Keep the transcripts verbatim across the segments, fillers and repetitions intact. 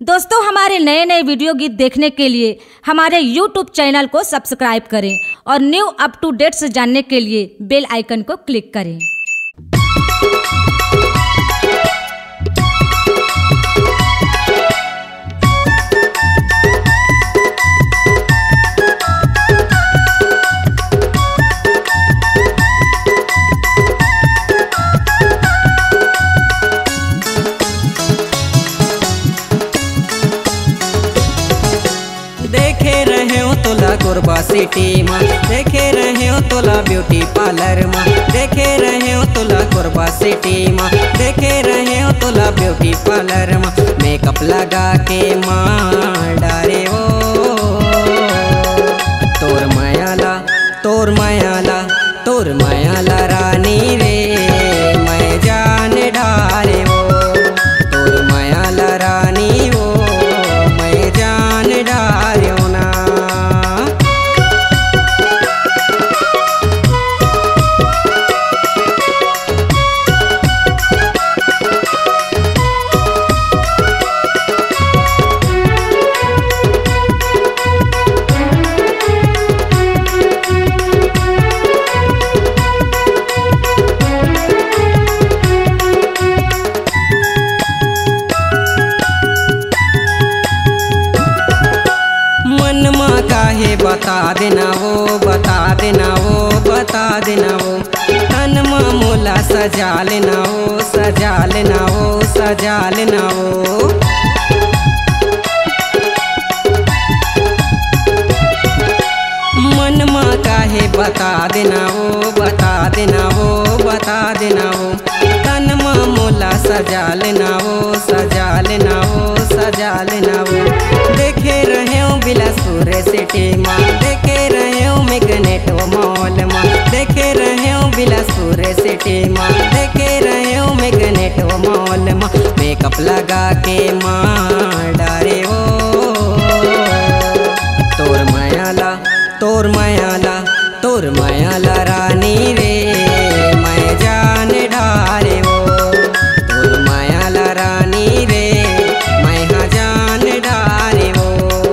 दोस्तों, हमारे नए नए वीडियो गीत देखने के लिए हमारे यूट्यूब चैनल को सब्सक्राइब करें और न्यू अप टू डेट्स जानने के लिए बेल आइकन को क्लिक करें। देखे रहे हो तोला कोरबा सिटी माँ, देखे रहे हो तोला ब्यूटी पार्लर माँ, देखे रहे हो तोला कोरबा सिटी माँ, देखे रहे हो तोला ब्यूटी पार्लर माँ। मेकअप लगा के माँ डारे हो तोर मायाला तोर मायाला तोर मायाला रानी रे मैं जान डारे हो तोर मायाला रानी हो मैं जान डारे हो ना। काहे बता देना वो बता देना वो बता देना वो तन मोला सजा लेना वो सजा लेना वो सजा लेना वो। मन माँ काहे बता देना वो बता देना वो बता देना वो तन मोला सजा लेना वो सजा लेना वो सजा लेना वो। देखे रहे हो बिलासपुर सिटी माँ, देखे रहे हो मैग्नेट मॉल माँ, देखे रहे हो बिलासपुर सिटी माँ, देखे रहे हो मैग्नेट मॉल माँ। मेकअप लगा के माँ डारे हो तोर मायाला तोर मायाला तोर मायाला रानी रे मैं जान डारे हो तोर मायाला रानी रे मैं हाँ जान डारे हो।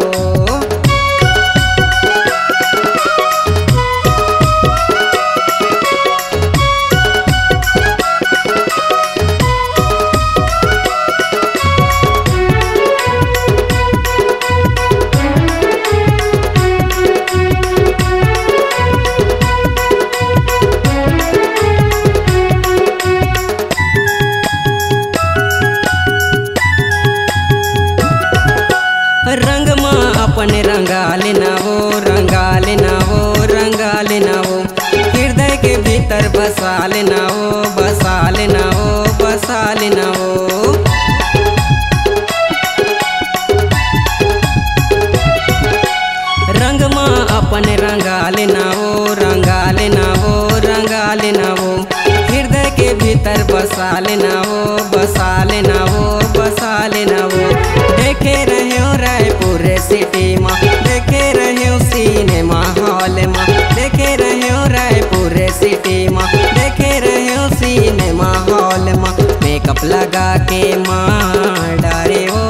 रंग माँ अपने रंगा लेना वो रंगा लेना वो रंगा लेना वो हृदय के भीतर बसा लेना वो बसा लेना वो बसा लेना वो। रंग माँ अपने रंगा लेना वो रंगा लेना वो रंगा लेना वो हृदय के भीतर बसा लेना वो बसा लेना वो बसा लेना वो। देखे रहे हो रायपुर सिटी माँ, देखे रहे हो सिनेमा हॉल माँ, देखे रहे हो रायपुर सिटी माँ, देखे रहे हो सिनेमा हॉल माँ। मेकअप लगा के माँ डारे हो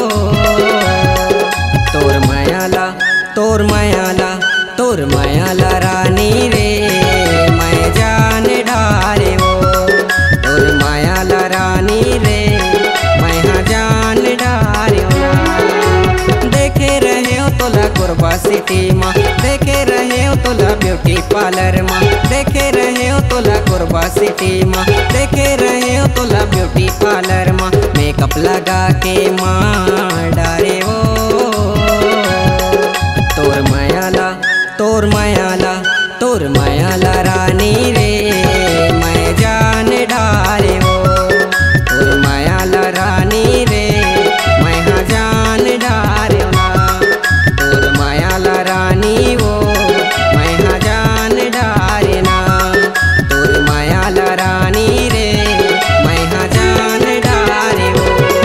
तोर मायाला तोर मायाला तोर मायाला रानी रे मैं जान डारे हो तोर मायाला रानी रे मैं हाँ जान डारे हो ना। देखे रहे हो तोला कोरबा सिटी माँ, देखे रहे हो तोला ब्यूटी पार्लर माँ, देखे रहे हो तोला कोरबा सिटी माँ, देखे रहे हो तोला ब्यूटी पार्लर माँ। मेकअप लगा के माँ डारे हो तोर मायाला तोर मायाला तोर मायाला रानी रे मैं जान डारे हो तोर मायाला रानी रे मैं हाँ जान डारे हो ना। तोर मायाला रानी हो मैं हाँ जान डारे ना तोर मायाला रानी रे मैं हाँ जान डारे हो।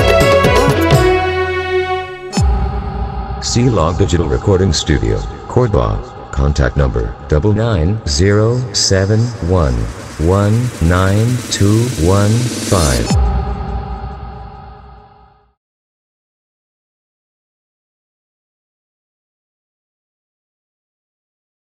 C-Log Digital Recording Studio, Cordoba. Contact number double nine zero seven one one nine two one five.